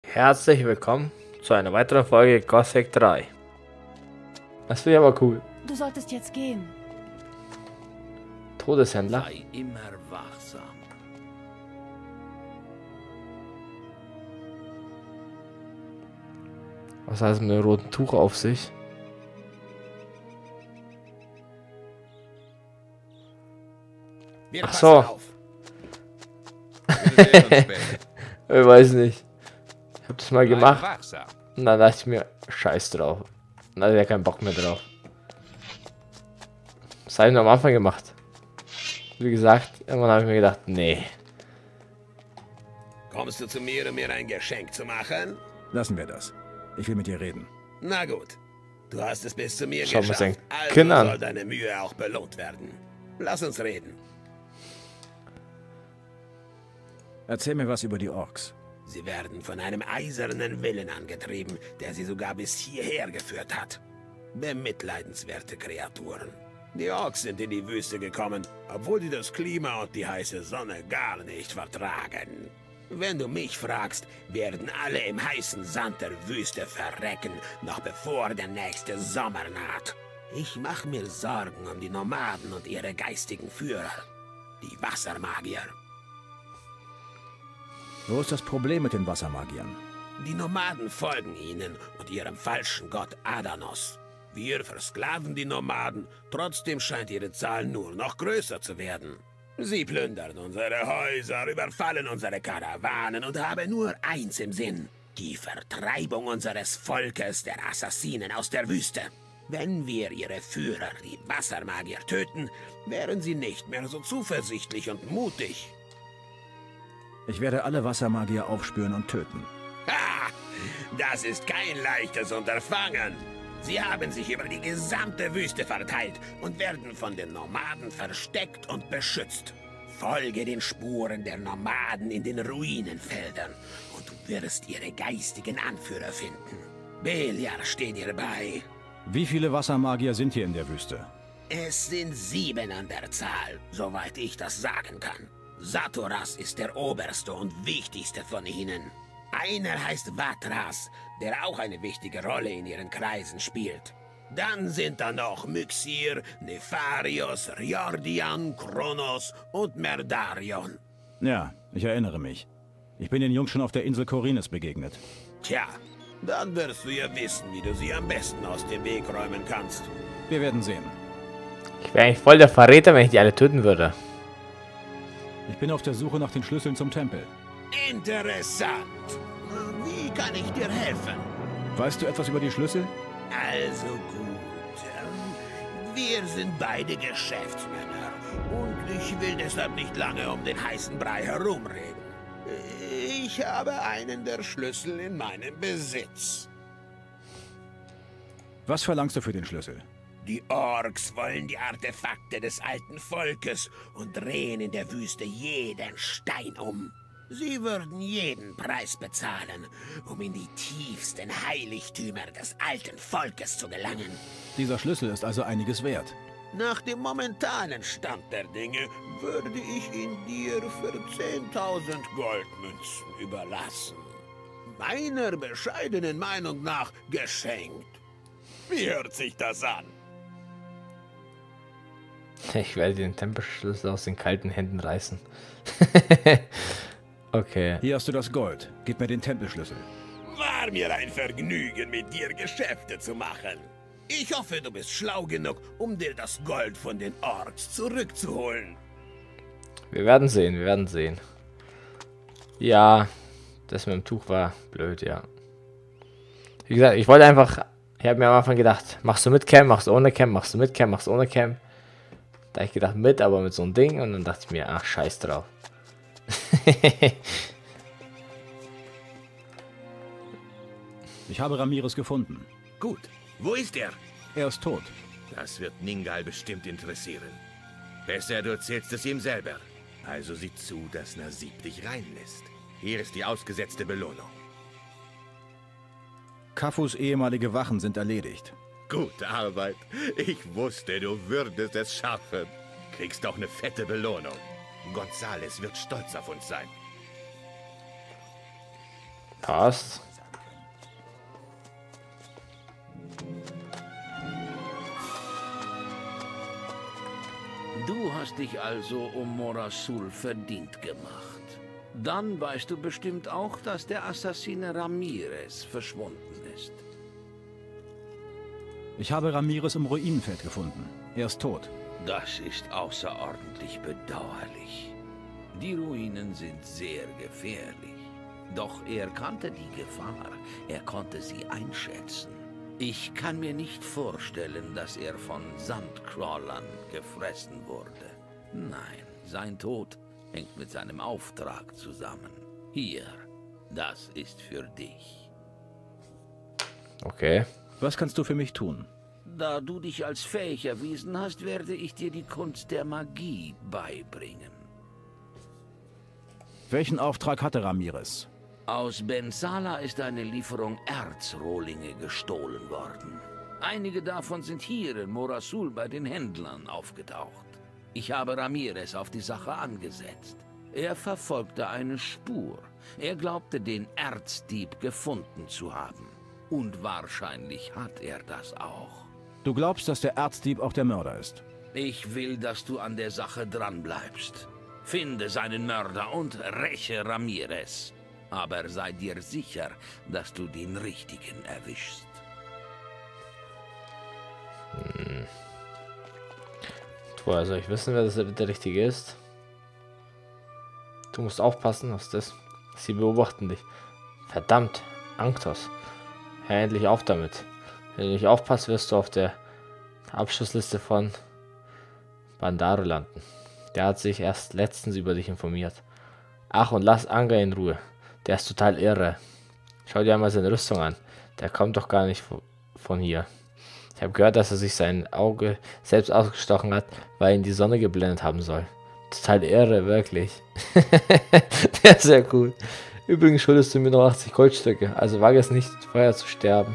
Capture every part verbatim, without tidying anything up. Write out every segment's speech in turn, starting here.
Herzlich willkommen zu einer weiteren Folge Gothic drei. Das wäre aber cool. Du solltest jetzt gehen. Todeshändler. Sei immer wachsam. Was heißt mit dem roten Tuch auf sich? Wir Ach passen so. auf. Wir sehen uns später. Ich weiß nicht. Ich hab das mal Bleib gemacht wachsam. und dann dachte ich mir, scheiß drauf. Und dann hatte ich ja keinen Bock mehr drauf. Das habe ich nur am Anfang gemacht. Wie gesagt, irgendwann habe ich mir gedacht, nee. Kommst du zu mir, um mir ein Geschenk zu machen? Lassen wir das. Ich will mit dir reden. Na gut. Du hast es bis zu mir Schau mal geschafft. sein Also Kinn an. soll deine Mühe auch belohnt werden. Lass uns reden. Erzähl mir was über die Orks. Sie werden von einem eisernen Willen angetrieben, der sie sogar bis hierher geführt hat. Bemitleidenswerte Kreaturen. Die Orks sind in die Wüste gekommen, obwohl sie das Klima und die heiße Sonne gar nicht vertragen. Wenn du mich fragst, werden alle im heißen Sand der Wüste verrecken, noch bevor der nächste Sommer naht. Ich mache mir Sorgen um die Nomaden und ihre geistigen Führer, die Wassermagier. Wo ist das Problem mit den Wassermagiern? Die Nomaden folgen ihnen und ihrem falschen Gott Adanos. Wir versklaven die Nomaden, trotzdem scheint ihre Zahl nur noch größer zu werden. Sie plündern unsere Häuser, überfallen unsere Karawanen und haben nur eins im Sinn: die Vertreibung unseres Volkes, der Assassinen aus der Wüste. Wenn wir ihre Führer, die Wassermagier, töten, wären sie nicht mehr so zuversichtlich und mutig. Ich werde alle Wassermagier aufspüren und töten. Ha! Das ist kein leichtes Unterfangen. Sie haben sich über die gesamte Wüste verteilt und werden von den Nomaden versteckt und beschützt. Folge den Spuren der Nomaden in den Ruinenfeldern und du wirst ihre geistigen Anführer finden. Beliar steht dir bei. Wie viele Wassermagier sind hier in der Wüste? Es sind sieben an der Zahl, soweit ich das sagen kann. Saturas ist der oberste und wichtigste von ihnen. Einer heißt Vatras, der auch eine wichtige Rolle in ihren Kreisen spielt. Dann sind da noch Myxir, Nefarios, Riordian, Kronos und Merdarion. Ja, ich erinnere mich. Ich bin den Jungs schon auf der Insel Korines begegnet. Tja, dann wirst du ja wissen, wie du sie am besten aus dem Weg räumen kannst. Wir werden sehen. Ich wäre eigentlich voll der Verräter, wenn ich die alle töten würde. Ich bin auf der Suche nach den Schlüsseln zum Tempel. Interessant. Wie kann ich dir helfen? Weißt du etwas über die Schlüssel? Also gut. ähm, Wir sind beide Geschäftsmänner und ich will deshalb nicht lange um den heißen Brei herumreden. Ich habe einen der Schlüssel in meinem Besitz. Was verlangst du für den Schlüssel? Die Orks wollen die Artefakte des alten Volkes und drehen in der Wüste jeden Stein um. Sie würden jeden Preis bezahlen, um in die tiefsten Heiligtümer des alten Volkes zu gelangen. Dieser Schlüssel ist also einiges wert. Nach dem momentanen Stand der Dinge würde ich ihn dir für zehntausend Goldmünzen überlassen. Meiner bescheidenen Meinung nach geschenkt. Wie hört sich das an? Ich werde den Tempelschlüssel aus den kalten Händen reißen. Okay. Hier hast du das Gold. Gib mir den Tempelschlüssel. War mir ein Vergnügen, mit dir Geschäfte zu machen. Ich hoffe, du bist schlau genug, um dir das Gold von den Orks zurückzuholen. Wir werden sehen, wir werden sehen. Ja, das mit dem Tuch war blöd, ja. Wie gesagt, ich wollte einfach... Ich habe mir am Anfang gedacht, machst du mit Cam, machst du ohne Cam, machst du mit Cam, machst du ohne Cam. Da habe ich gedacht, mit, aber mit so einem Ding. Und dann dachte ich mir, ach, scheiß drauf. Ich habe Ramirez gefunden. Gut. Wo ist er? Er ist tot. Das wird Ningal bestimmt interessieren. Besser, du erzählst es ihm selber. Also sieh zu, dass Nasib dich reinlässt. Hier ist die ausgesetzte Belohnung. Kafus ehemalige Wachen sind erledigt. Gute Arbeit. Ich wusste, du würdest es schaffen. Kriegst auch eine fette Belohnung. Gonzales wird stolz auf uns sein. Passt. Du hast dich also um Morasul verdient gemacht. Dann weißt du bestimmt auch, dass der Assassine Ramirez verschwunden ist. Ich habe Ramirez im Ruinenfeld gefunden. Er ist tot. Das ist außerordentlich bedauerlich. Die Ruinen sind sehr gefährlich. Doch er kannte die Gefahr. Er konnte sie einschätzen. Ich kann mir nicht vorstellen, dass er von Sandcrawlern gefressen wurde. Nein, sein Tod hängt mit seinem Auftrag zusammen. Hier, das ist für dich. Okay. Was kannst du für mich tun? Da du dich als fähig erwiesen hast, werde ich dir die Kunst der Magie beibringen. Welchen Auftrag hatte Ramirez? Aus Bensala ist eine Lieferung Erzrohlinge gestohlen worden. Einige davon sind hier in Morasul bei den Händlern aufgetaucht. Ich habe Ramirez auf die Sache angesetzt. Er verfolgte eine Spur. Er glaubte, den Erzdieb gefunden zu haben. Und wahrscheinlich hat er das auch. Du glaubst, dass der Erzdieb auch der Mörder ist? Ich will, dass du an der Sache dranbleibst. Finde seinen Mörder und räche Ramirez. Aber sei dir sicher, dass du den Richtigen erwischst. Hm. Woher soll ich wissen, wer das der Richtige ist? Du musst aufpassen, was das. Sie beobachten dich. Verdammt, Anktos. Hör endlich auf damit. Wenn du nicht aufpasst, wirst du auf der Abschlussliste von Bandaro landen. Der hat sich erst letztens über dich informiert. Ach, und lass Anga in Ruhe. Der ist total irre. Schau dir einmal seine Rüstung an. Der kommt doch gar nicht von hier. Ich habe gehört, dass er sich sein Auge selbst ausgestochen hat, weil ihn die Sonne geblendet haben soll. Total irre, wirklich. Der ist sehr cool. Übrigens schuldest du mir noch achtzig Goldstücke, also wage es nicht, vorher zu sterben.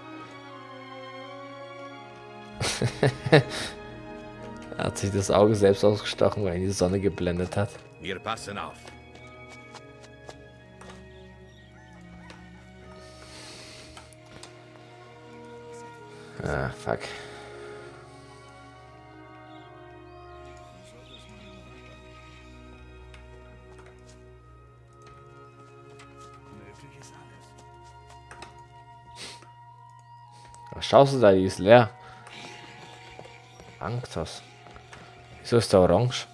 Er hat sich das Auge selbst ausgestochen, weil ihn die Sonne geblendet hat. Wir passen auf. Ah, fuck. Was schaust du da? Die ist leer. Anktos. Wieso ist der orange?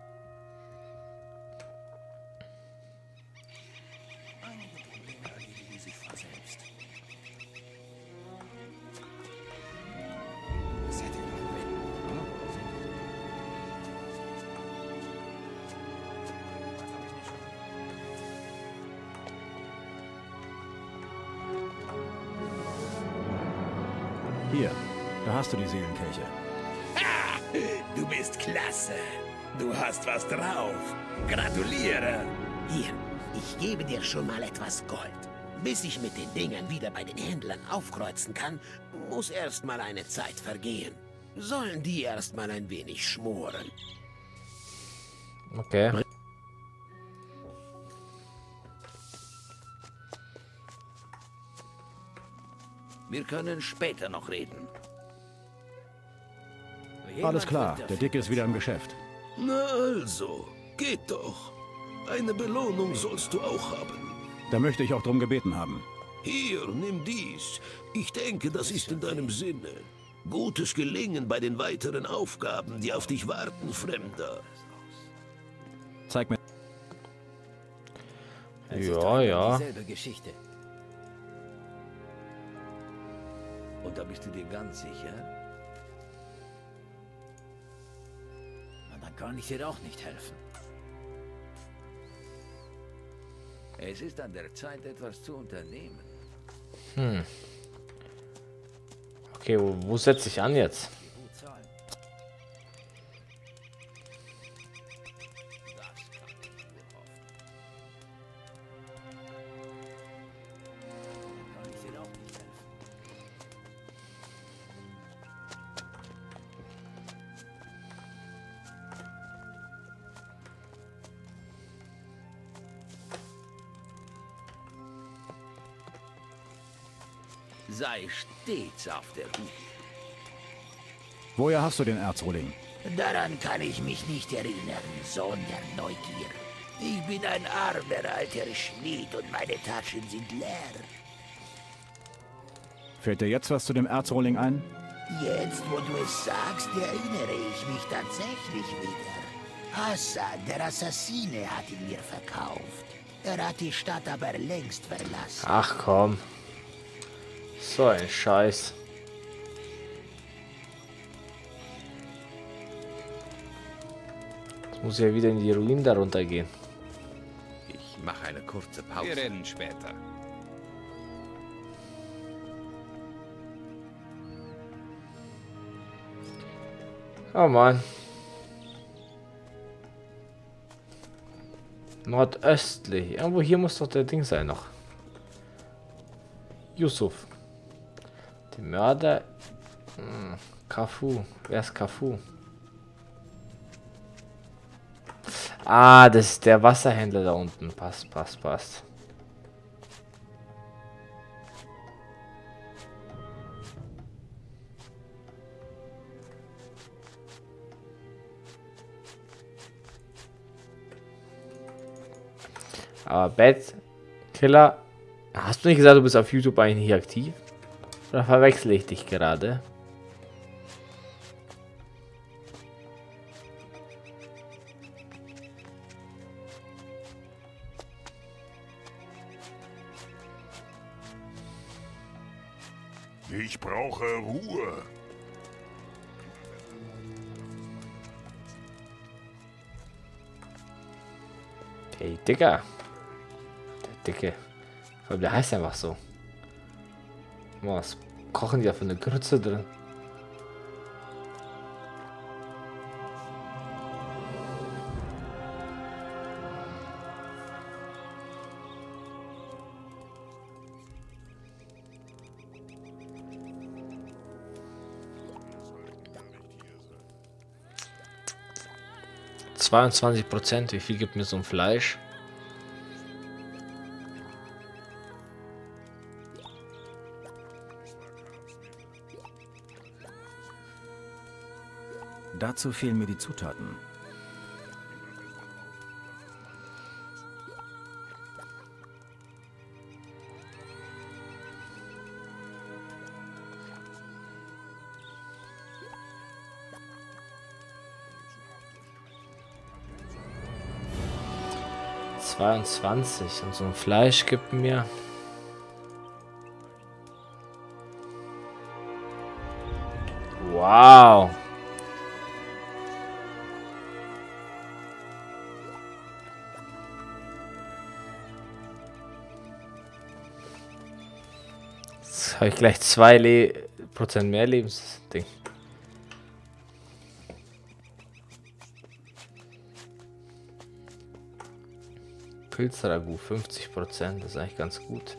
Hier, da hast du die Seelenkelche. Ha! Du bist klasse. Du hast was drauf. Gratuliere. Hier, ich gebe dir schon mal etwas Gold. Bis ich mit den Dingern wieder bei den Händlern aufkreuzen kann, muss erst mal eine Zeit vergehen. Sollen die erst mal ein wenig schmoren. Okay. Wir können später noch reden. Alles klar, der Dicke ist wieder im Geschäft. Na also, geht doch. Eine Belohnung sollst du auch haben. Da möchte ich auch drum gebeten haben. Hier, nimm dies. Ich denke, das ist in deinem Sinne. Gutes Gelingen bei den weiteren Aufgaben, die auf dich warten, Fremder. Zeig mir. Ja, ja. Dieselbe Geschichte. Und da bist du dir ganz sicher? Na, dann kann ich dir auch nicht helfen. Es ist an der Zeit, etwas zu unternehmen. Hm. Okay, wo, wo setze ich an jetzt? Gut zahlen. Das kann ich nur hoffen. Dann kann ich dir auch nicht helfen. Sei stets auf der Hut. Woher hast du den Erzrohling? Daran kann ich mich nicht erinnern, Sohn der Neugier. Ich bin ein armer alter Schmied und meine Taschen sind leer. Fällt dir jetzt was zu dem Erzrohling ein? Jetzt, wo du es sagst, erinnere ich mich tatsächlich wieder. Hassan, der Assassine, hat ihn mir verkauft. Er hat die Stadt aber längst verlassen. Ach komm. So ein Scheiß. Jetzt muss ich ja wieder in die Ruinen darunter gehen. Ich mache eine kurze Pause. Wir reden später. Oh Mann. Nordöstlich. Irgendwo hier muss doch der Ding sein noch. Yusuf. Die Mörder. Hm. Kafu. Wer ist Kafu? Ah, das ist der Wasserhändler da unten. Passt, passt, passt. Aber Bad Killer, hast du nicht gesagt, du bist auf YouTube eigentlich hier aktiv? Oder verwechsel ich dich gerade? Ich brauche Ruhe. Hey, Digga. Der Dicke. Vor allem, der heißt einfach so. Was kochen die da für eine Grütze drin? zweiundzwanzig Prozent, wie viel gibt mir so ein Fleisch? Dazu fehlen mir die Zutaten. zweiundzwanzig und so ein Fleisch gibt mir wow. Jetzt habe ich gleich zwei Le Prozent mehr Lebensding. Pilzragout fünfzig Prozent, das ist eigentlich ganz gut.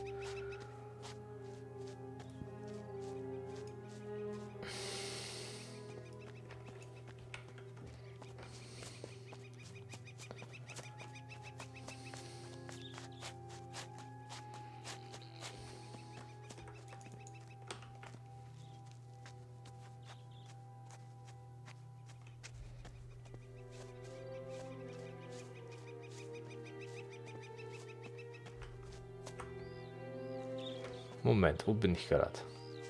Moment, wo bin ich gerade?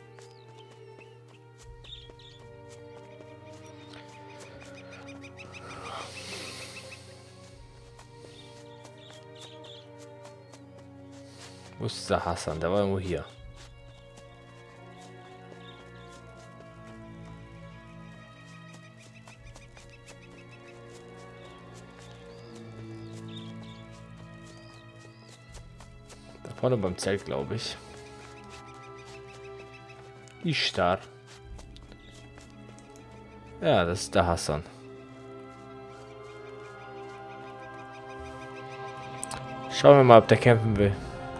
Wo ist der Hassan? Der war irgendwo hier. Da vorne beim Zelt, glaube ich. Ishtar. Ja, das ist der Hassan. Schauen wir mal, ob der campen will.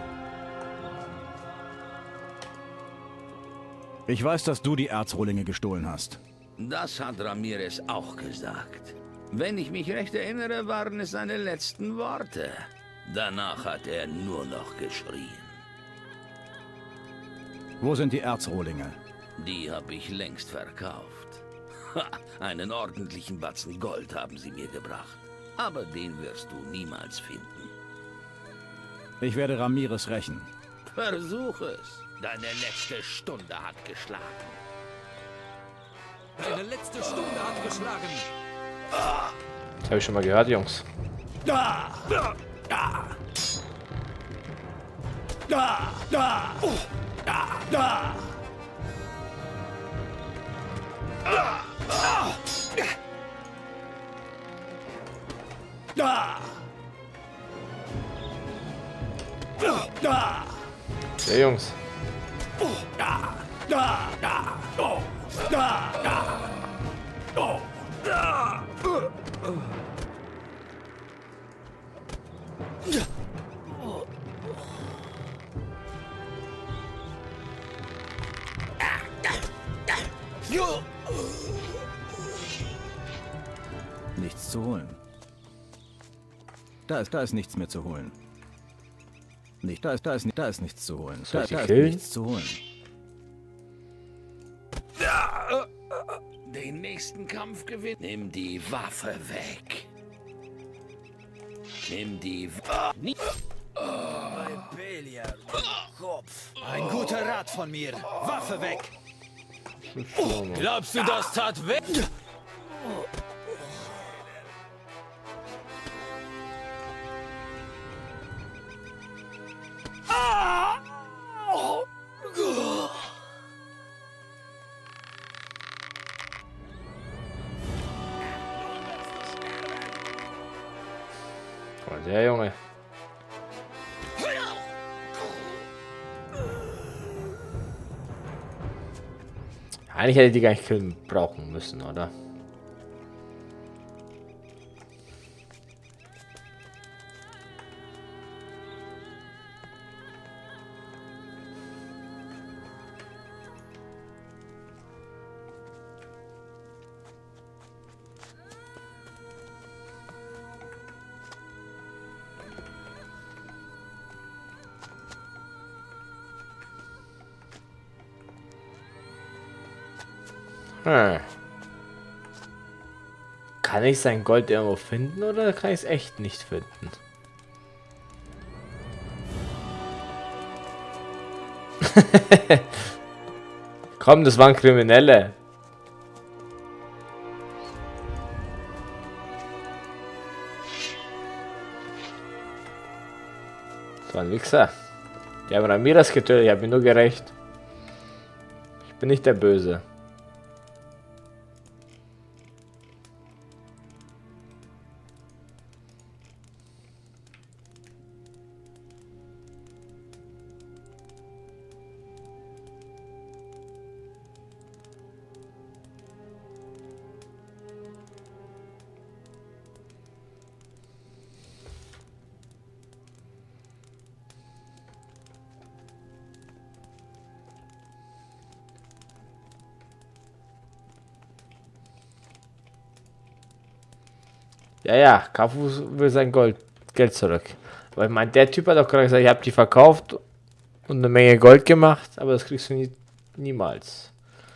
Ich weiß, dass du die Erzrohlinge gestohlen hast. Das hat Ramirez auch gesagt. Wenn ich mich recht erinnere, waren es seine letzten Worte. Danach hat er nur noch geschrien. Wo sind die Erzrohlinge? Die habe ich längst verkauft. Ha, einen ordentlichen Batzen Gold haben sie mir gebracht. Aber den wirst du niemals finden. Ich werde Ramirez rächen. Versuch es. Deine letzte Stunde hat geschlagen. Deine letzte Stunde hat geschlagen. Das habe ich schon mal gehört, Jungs. Da! Da! Da! Da! Da! Da! Da! Da! Da! Ja, Jungs. Da! Da! Da! Oh! Da! Da! Oh! Da! Nichts zu holen. Da ist, da ist nichts mehr zu holen. Nicht, da ist, da ist, da ist nichts zu holen. Soll Da, ich die da ist killen? nichts zu holen. Den nächsten Kampf gewinnen. Nimm die Waffe weg. Nimm die Waffe. Kopf. Ein guter Rat von mir. Waffe weg. Glaubst du, das tat weh? Oh, der Junge. Eigentlich hätte ich die gar nicht killen brauchen müssen, oder? Hm. Kann ich sein Gold irgendwo finden oder kann ich es echt nicht finden? Komm, das waren Kriminelle. Das waren Wichser. Die haben Ramirez getötet, ich habe ihn nur gerecht. Ich bin nicht der Böse. Ja, ja, Kafu will sein Gold, Geld zurück. Aber ich meine, der Typ hat auch gerade gesagt, ich habe die verkauft und eine Menge Gold gemacht, aber das kriegst du nie, niemals.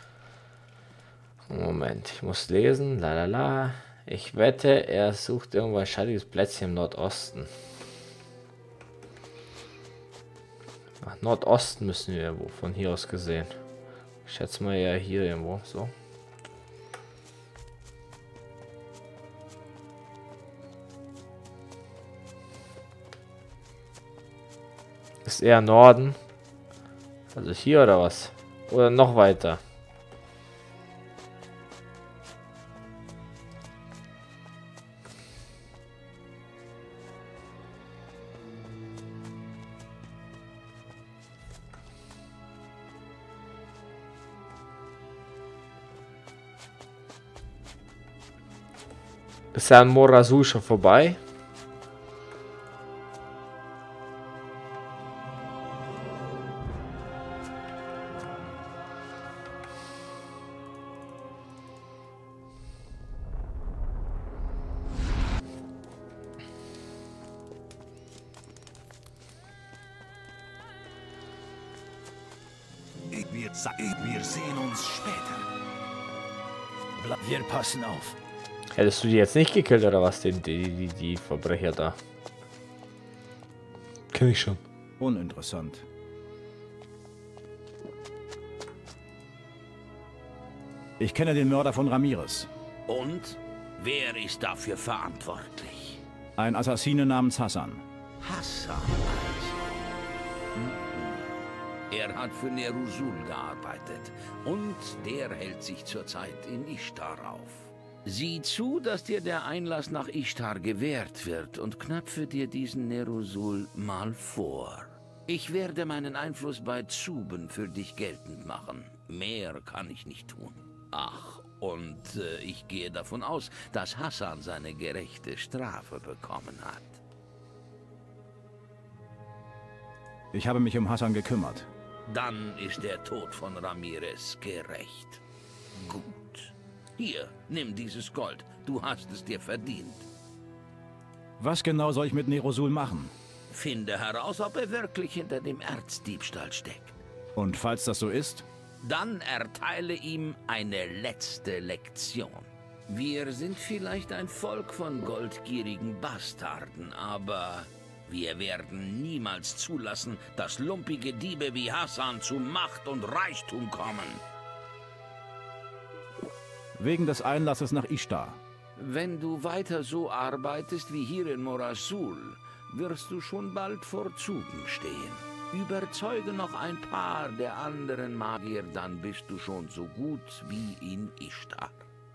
Moment, ich muss lesen, la la la. Ich wette, er sucht irgendwo ein schattiges Plätzchen im Nordosten. Ach, Nordosten müssen wir irgendwo, von hier aus gesehen. Ich schätze mal ja hier irgendwo, so. Ist eher Norden. Also hier oder was? Oder noch weiter? Ist ja an Morasul schon vorbei? Wir, wir sehen uns später. Wir passen auf. Hättest du die jetzt nicht gekillt oder was? Die, die, die, die Verbrecher da. Kenn ich schon. Uninteressant. Ich kenne den Mörder von Ramirez. Und wer ist dafür verantwortlich? Ein Assassine namens Hassan. Hassan also. Hm. Er hat für Neruzul gearbeitet und der hält sich zurzeit in Ishtar auf. Sieh zu, dass dir der Einlass nach Ishtar gewährt wird und knöpfe dir diesen Neruzul mal vor. Ich werde meinen Einfluss bei Zuben für dich geltend machen. Mehr kann ich nicht tun. Ach, und äh, ich gehe davon aus, dass Hassan seine gerechte Strafe bekommen hat. Ich habe mich um Hassan gekümmert. Dann ist der Tod von Ramirez gerecht. Gut. Hier, nimm dieses Gold. Du hast es dir verdient. Was genau soll ich mit Neruzul machen? Finde heraus, ob er wirklich hinter dem Erzdiebstahl steckt. Und falls das so ist? Dann erteile ihm eine letzte Lektion. Wir sind vielleicht ein Volk von goldgierigen Bastarden, aber wir werden niemals zulassen, dass lumpige Diebe wie Hassan zu Macht und Reichtum kommen. Wegen des Einlasses nach Ishtar. Wenn du weiter so arbeitest wie hier in Morasul, wirst du schon bald vor Zuben stehen. Überzeuge noch ein paar der anderen Magier, dann bist du schon so gut wie in Ishtar.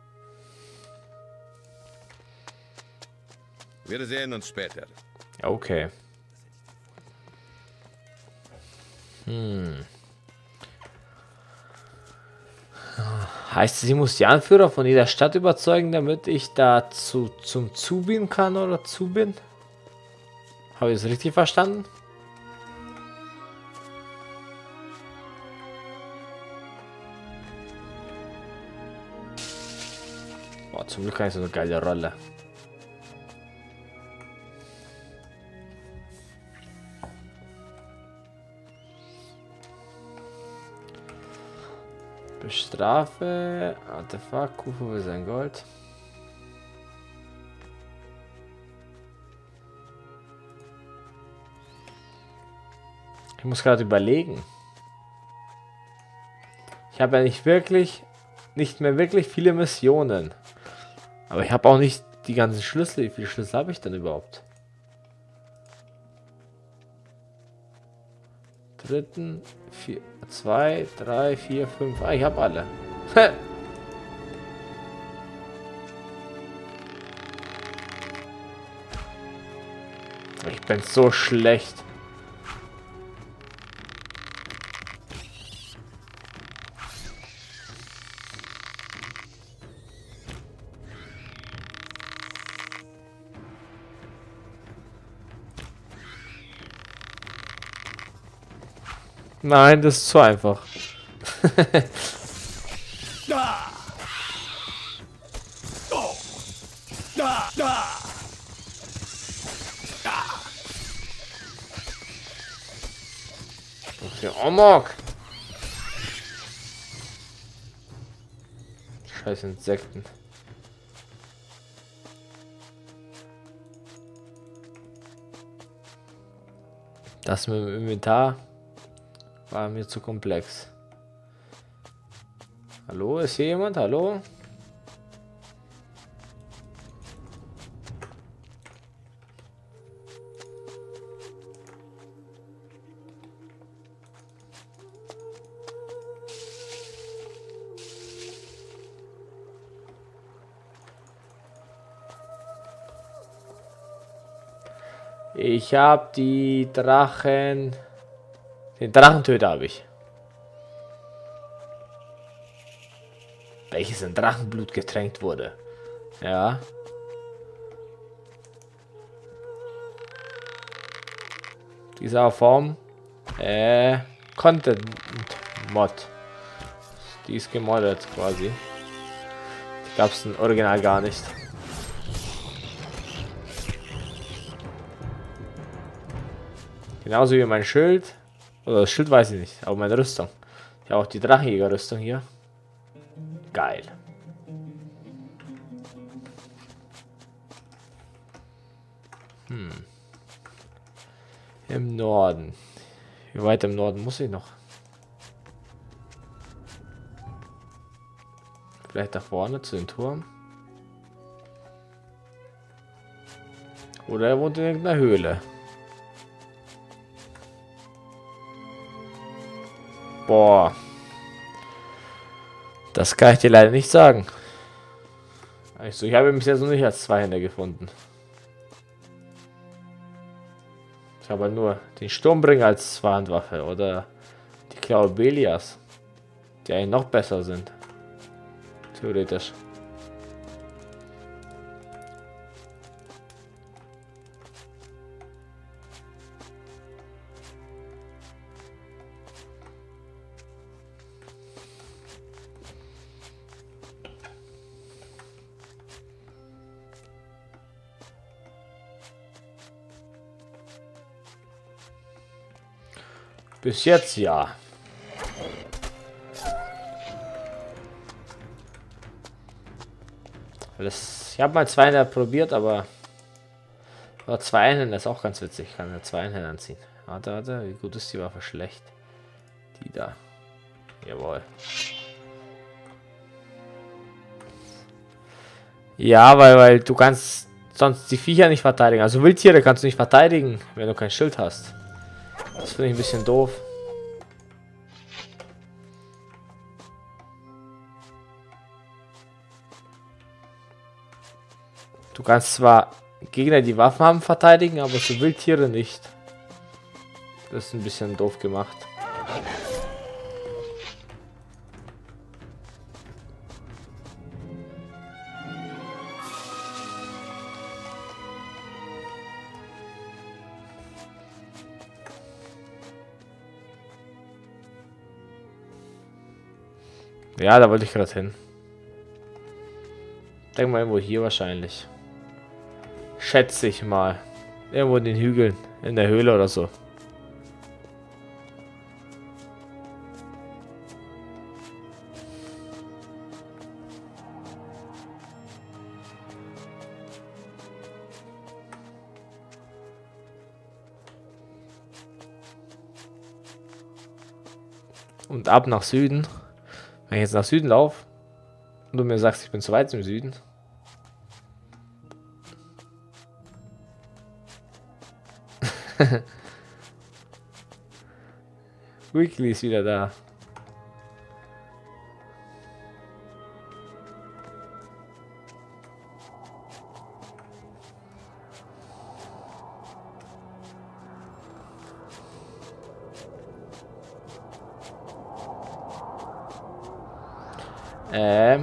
Wir sehen uns später. Okay. Hm. Heißt, sie muss die Anführer von jeder Stadt überzeugen, damit ich dazu zum Zubin kann oder Zubin? Habe ich es richtig verstanden? Boah, zum Glück habe ich so eine geile Rolle. Bestrafe, Artefakt, Kufu für sein Gold. Ich muss gerade überlegen. Ich habe ja nicht wirklich, nicht mehr wirklich viele Missionen. Aber ich habe auch nicht die ganzen Schlüssel. Wie viele Schlüssel habe ich denn überhaupt? Dritten, vier, zwei, drei, vier, fünf. Ah, ich habe alle. Ich bin so schlecht. Nein, das ist zu einfach. Da! Oh! Da! Da! Da! Okay, Amok! Scheiß Insekten. Das mit dem Inventar war mir zu komplex. Hallo, ist hier jemand? Hallo? Ich habe die Drachen... Den Drachentöter habe ich. Welches in Drachenblut getränkt wurde. Ja. Dieser Form. Äh. Content Mod. Die ist gemoddet quasi. Die gab es im Original gar nicht. Genauso wie mein Schild. Oder das Schild weiß ich nicht, aber meine Rüstung. Ich habe auch die Drachenjägerrüstung hier. Geil. Hm. Im Norden. Wie weit im Norden muss ich noch? Vielleicht da vorne zu den Turm. Oder er wohnt in irgendeiner Höhle. Boah. Das kann ich dir leider nicht sagen. Also ich habe ihn bisher so nicht als Zweihänder gefunden. Ich habe halt nur den Sturmbringer als Zweihandwaffe oder die Klaue Belias, die eigentlich noch besser sind. Theoretisch. Bis jetzt ja. Das, ich habe mal zwei Einhänder probiert, aber, aber zwei Einhänder ist auch ganz witzig. Ich kann ja zwei Einhänder anziehen. Warte, warte, wie gut ist die Waffe? Schlecht. Die da. Jawohl. Ja, weil, weil du kannst sonst die Viecher nicht verteidigen. Also Wildtiere kannst du nicht verteidigen, wenn du kein Schild hast. Das finde ich ein bisschen doof. Du kannst zwar Gegner, die Waffen haben, verteidigen, aber so Wildtiere nicht. Das ist ein bisschen doof gemacht. Ja, da wollte ich gerade hin. Denk mal irgendwo hier wahrscheinlich. Schätze ich mal. Irgendwo in den Hügeln. In der Höhle oder so. Und ab nach Süden. Wenn ich jetzt nach Süden laufe und du mir sagst, ich bin zu weit im Süden. Weekly ist wieder da. Ähm,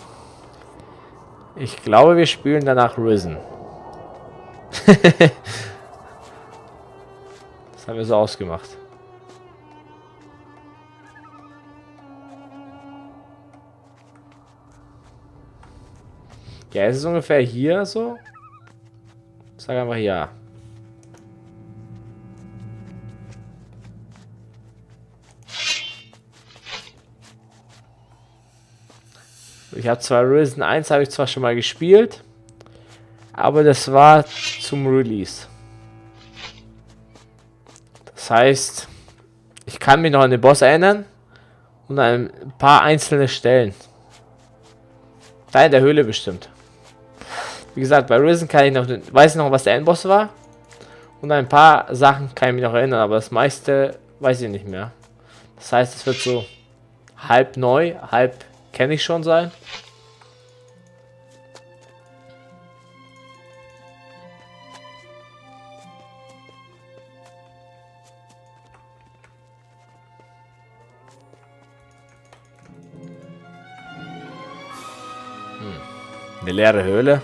ich glaube, wir spielen danach Risen. Das haben wir so ausgemacht. Ja, es ist ungefähr hier so. Sag einfach ja. Ich habe zwar Risen eins habe ich zwar schon mal gespielt, aber das war zum Release. Das heißt, ich kann mich noch an den Boss erinnern und an ein paar einzelne Stellen. Da in der Höhle bestimmt. Wie gesagt, bei Risen kann ich noch, weiß ich noch, was der Endboss war. Und ein paar Sachen kann ich mich noch erinnern, aber das meiste weiß ich nicht mehr. Das heißt, es wird so halb neu, halb kenne ich schon sein. Hm. Eine leere Höhle.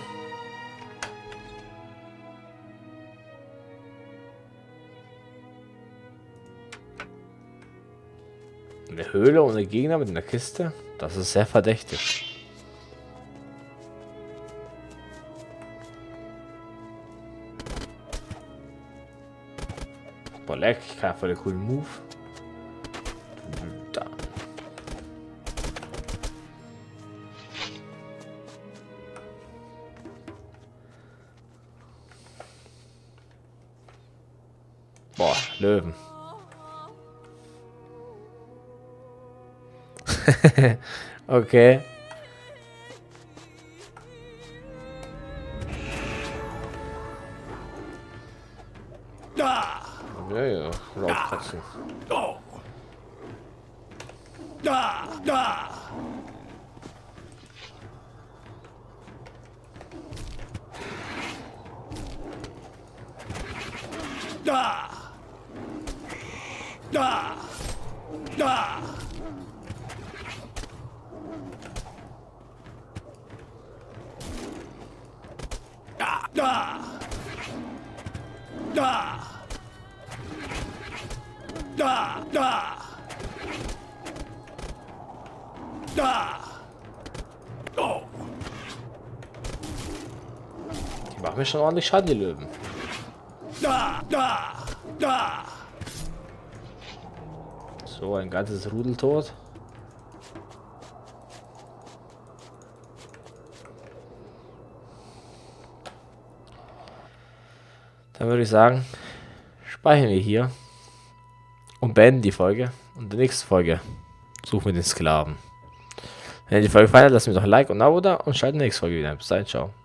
Eine Höhle ohne Gegner mit einer Kiste? Das ist sehr verdächtig. Boah, leck, ich kann voll den coolen Move. Da. Boah, Löwen. Okay. Da! Ja, ja, Raubkatzen. Oh. Da! Da! Da! Da! Da! Da! Da! Da! Da! Da! Da! Oh! Die machen mir schon ordentlich Schaden, die Löwen. Da! Da! Da! So, ein ganzes Rudel tot. Dann würde ich sagen, speichern wir hier und beenden die Folge. Und in der nächsten Folge suchen wir den Sklaven. Wenn dir die Folge gefallen hat, lasst mir doch ein Like und ein Abo da und schaltet in der nächsten Folge wieder ein. Bis dahin, ciao.